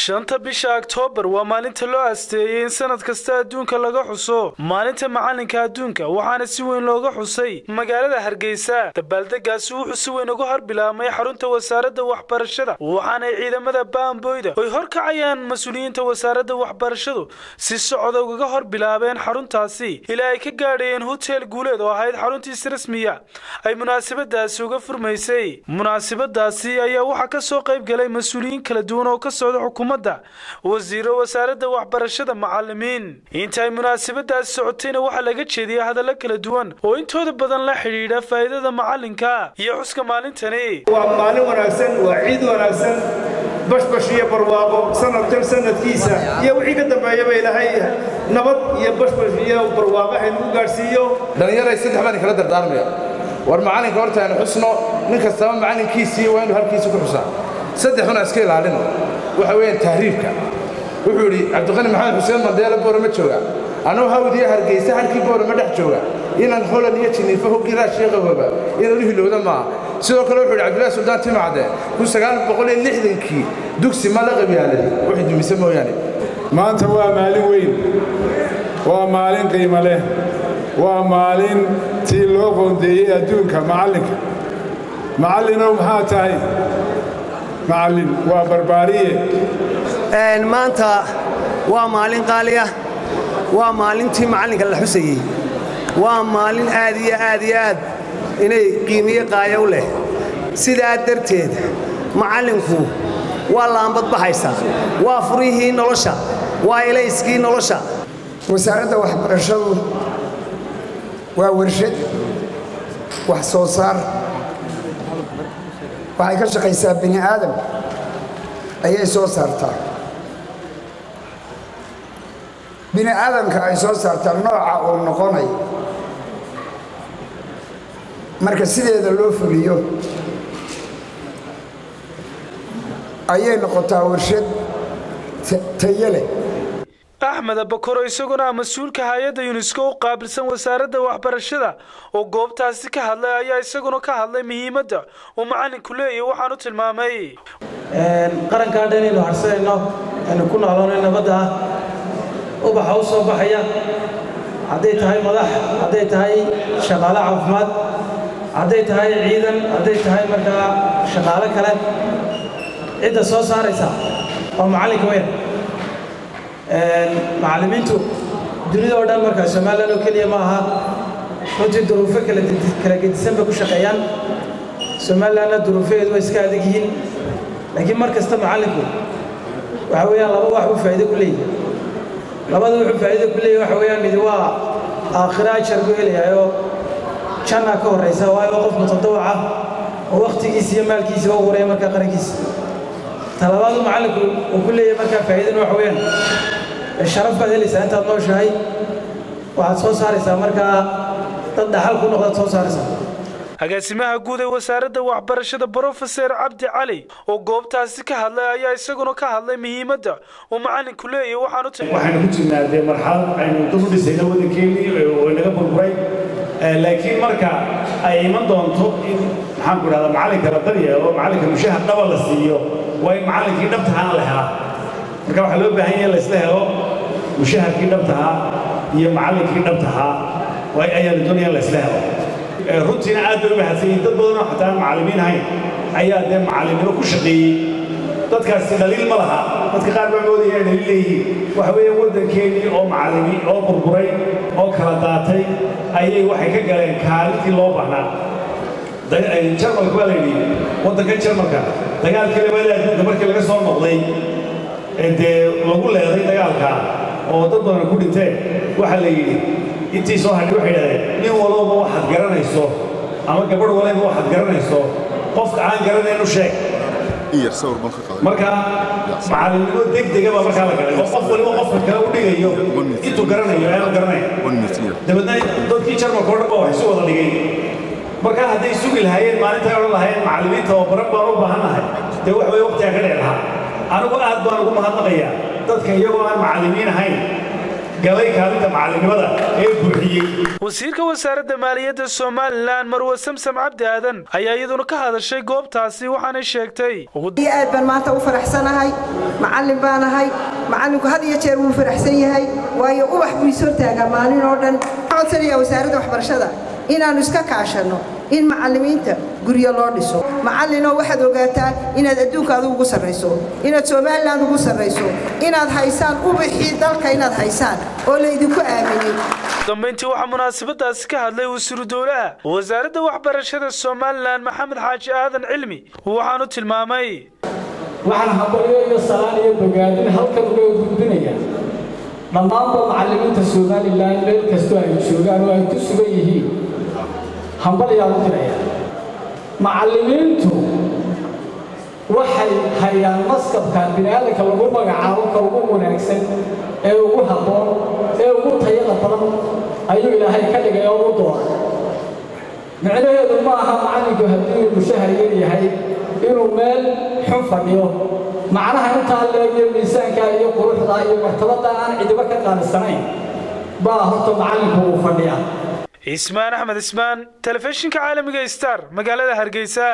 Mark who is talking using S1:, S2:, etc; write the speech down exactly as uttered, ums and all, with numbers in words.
S1: shanta bisha October waa maalinta loo asteeyay in sanad kasta adduunka laga xuso maalinta macalinka adduunka waxaana si weyn looga xusay magaalada Hargeysa dabaldegaasi wuxuu si weyn uga horbilaamay xarunta wasaaradda waxbarashada waxaana ciidamada baanboyda ay horkacayaan mas'uuliyiinta wasaaradda waxbarashadu si socod uga horbilaabeen xaruntaasi ilaa ay ka gaadheen hotel guuleed oo ahayd xaruntiisa rasmiga ay munaasabadaasi uga furmaysay munaasabadaasi ayaa waxa ka soo qayb galay mas'uuliyiin kala duwan oo ka socda xukuumadda wasiiro wasaaradda waxbarashada macallimiin inta ay munaasabadaasi socotayna waxa laga jeediyay hadallo kala duwan oo intooda badan la xiriira faa'iidada macalinka iyo xuska maalintani
S2: waa maalin wanaagsan waa ciid wanaagsan bashbash iyo barwaaqo sanadkan sanadkiisa iyo wixii ka dambeeyay ilaahay nabad iyo bashbash iyo barwaaqo aynu u gaarsiiyo
S3: dhalinyarada saddex baan kala dardaarmaya war macalinka horta aan xusno nin kasta macalinkiisii waa inuu halkiisa ku xusaa saddexna iska ilaalino waxa weeyaan tahriibka wuxuu yiri Cabdiqani Maxamed Xuseen Mandela Boorama jooga anoo hawdiye Hargeysa halkii Boorama dhex jooga inaan Holland iyo Jinifa u qiraa sheeqaba inuu hilowda ma sidoo kale wuxuu yiri Cabdullaahi Suldaan Timacade ku sagaal boqol iyo lixdan-kii dugsi ma la qabyaalay wixii dumise mooyaane
S4: maanta waa maalin weyn waa maalin qiimo leh waa maalin tii loo qoondeeyay adduunka macalinka macallinow maxaa tahay معلم وبربرية.
S5: إن ما أنت ومعلم قالية ومعلم تي معلم كلا حسي ومعلم آدي آدي آد إني قيمية قاية وله سيدا درتيد معلمكو والله أم بتبحيسا وافريه نلشة وإليسكي نلشة
S6: وسارة وحبرشة وورشد وحصوصار waxay ka shaqaysaa bini aadam ayay soo saartaa bini aadamka ay soo saartaa nooca uu noqonay marka sideeda loo fuliyo ayay noqotaa warshad tayo leh
S1: أحمد بكر isaguna mas'uulka hay'adda UNESCO oo qaabilsan wasaaradda waxbarashada oo goobtaasi ka hadlay ayaa isaguna ka hadlay muhiimadda uu macalinku leeyahay waxaan u tilmaamay
S7: een qaranka dhanino harsanayno aan ku noolaanay nabadda oo waxa uu soo baxaya haday tahay madax haday tahay shaqaale caafimaad haday tahay ciidan haday tahay marka shaqaale kale cid soo saaraysa oo macalinka weyn macallimiintu dunida oo dhan marka Soomaaliland oo kaliya ma aha runtii duruufo kala kala gedisan ba ku shaqeeyaan Soomaaliland duruufeedu way iska adag yihiin laakiin markasta macallinku waxa weeyaan laba wax uu faa'iido ku leeyahay labada wuxuu faa'iido ku leeyahay waxa weeyaan mid waa aakhira ajar ku helayo janna ka horeysa waa qof mutadawaca oo waqtigiisa iyo maalkiisa ugu horeeya marka qarankiisa talabaadu macallinku uu ku leeyahay marka faa'iido waxa weeyaan sharaf baad helaysaa intaad nooshahay waxaad soo saaraysaa markaa dad dhaxal ku noqda soo saaraysaa
S1: agaasimaha guud ee wasaaradda waxbarashada Professor Cabdi Cali oo goobtaasi ka hadlay ayaa isaguna ka hadlay muhiimadda uu macalinku leeyahay waxaan u
S2: waxaan ku jirnaa marxalad aynu dib u dhisayno waddankeennii oo naga burburay laakiin marka ay iman doonto in maxaan ku dhahdaa macalinka la daryeelo macalinka mushahar dhaba la siiyo waa in macalinkii dhabtaana la helaa marka waxa loo baahan yahay la isla helo mushaharkii dhabtaha iyo macallinkii dhabtaha way ayaa la doonayaa la isla helo runtiina aad bay u mahadsan yihiin dad badan oo xataa macallimiin ahayn ayaa dee macallimnimo ku shaqeeyey dadkaasi dhaliil ma laha dadka qaar baa moodaya inay dhaliil leeyihiin waxa weeye waddankeennii oo macallimiin oo burburay oo kala daatay ayay waxay ka galeen kaalintii loo baahnaa jarmalka waa la yidhi waddanka jarmalka dagaalkii labada adduunka markii laga soo noqday dee lagu leeday dagaalka oo dad badan ku dhinteen waxa la yiri intii soo hadhay waxay yiraahdeen nin walba waxaad garanayso ama gabadh walba waxaad garanayso qofka aan garanayno sheeg iyo sawir banka qaado marka macallinimo degdega ba marka la galay qof walba qofka kale u dhigayo intuu garanayo aan garanayn dabadna dadkii jarmalka oo dhan baa wax soo wada dhigay marka hadday sugi lahaayeen maalinta ay lahaayeen macallimiinta oo baran baan u baahanahay dee wax way waqtiga ka dhici lahaa anigu aad baan ugu mahadnaqayaa dadka iyagoo aan macallimiin ahayn galay kaalinta macalinimada ee buuxiyey
S1: wasiirka wasaaradda maaliyadda Soomaaliland Marwo Samsam Cabdi Aadan ayaa iyaduna ka hadashay goobtaasi waxaana sheegtay
S8: aad baan maanta u faraxsanahay macallin baan ahay macallinku had iyo jeer wuu faraxsan yahay waayo ubax buu soo taagaa maalin oo dhan codsanayaa wasaaradda waxbarashada inaanu iska kaashano in macallimiinta guriga loo dhiso macallino waxaad ogaataa inaad adduunka adigu ugu sarreyso inaad Soomaaliland ugu sarreyso inaad haysaan ubaxii dalka inaad haysaan oo la idinku aaminay
S1: dambeyntii waxa munaasabadaas ka hadlay wasiir dowlaha wasaaradda waxbarashada Soomaaliland Maxamed Xaaji Aadan Cilmi waxaanu tilmaamay
S9: waxaan habariyo iyo salaan iyo bogaadin halkan uga gudbinayaa dhammaan macallimiinta Soomaaliland meel kasta ay joogaan oo ay ku sugan yihiin hambaliyaa u diraya macallimiintu waxay hayaan maskabka bini'aadamka lagu magacaabo ka ugu wanaagsan ee ugu habboon ee ugu tayada badan ayuu Ilaahay ka dhigay oo u dooray macnaheedu ma aha macallinku haddii uu mushahar yahay inuu meel xun fadhiyo macnaha inta leeyo miisaanka iyo quruxda iyo martabada aan cidiba ka qaalisanayn baa horta macallinku uu fadhiyaa
S1: Ismaan Ahmed Ismaan telefishinka caalamiga Star magaalada Hargeysa.